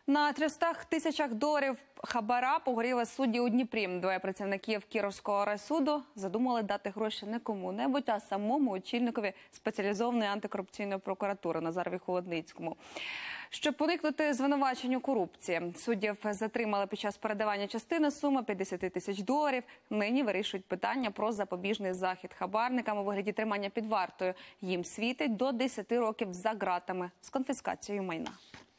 На 300 тисячах доларів хабара погоріли судді у Дніпрі. Двоє працівників Кіровського райсуду задумали дати гроші не кому-небудь, а самому очільникові спеціалізованої антикорупційної прокуратури Назарові Холодницькому. Щоб уникнути звинувачень у корупції, суддів затримали під час передавання частини суми 50 тисяч доларів. Нині вирішують питання про запобіжний захід хабарникам у вигляді тримання під вартою. Їм світить до 10 років за ґратами з конфіскацією майна.